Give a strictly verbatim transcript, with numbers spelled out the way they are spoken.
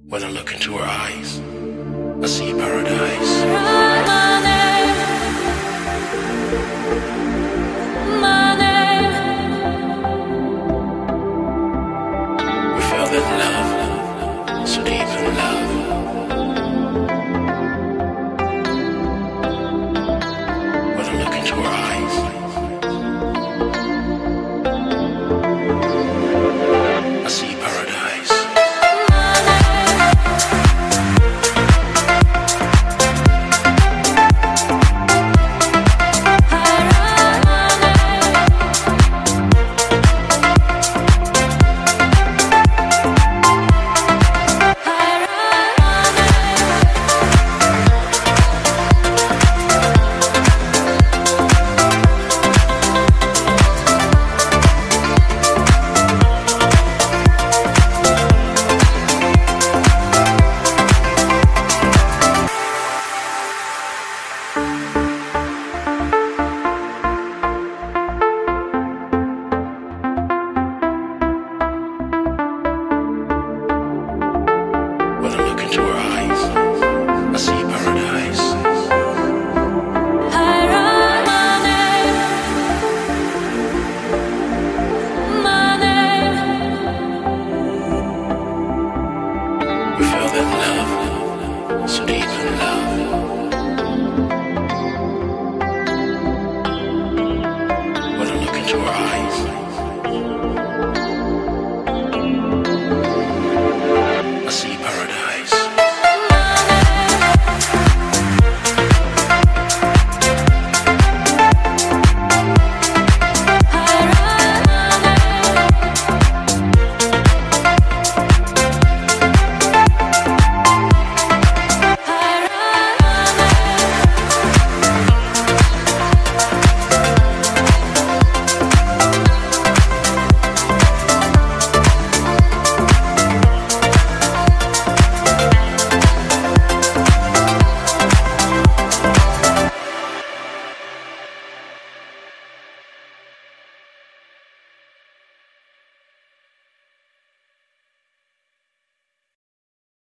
When I look into her eyes, I see paradise. My name, my name. We felt that love, so deep in love. When I look into her eyes, I see paradise. When I look into her eyes, I see paradise. I write my name, my name. We felt that love, so deep in love.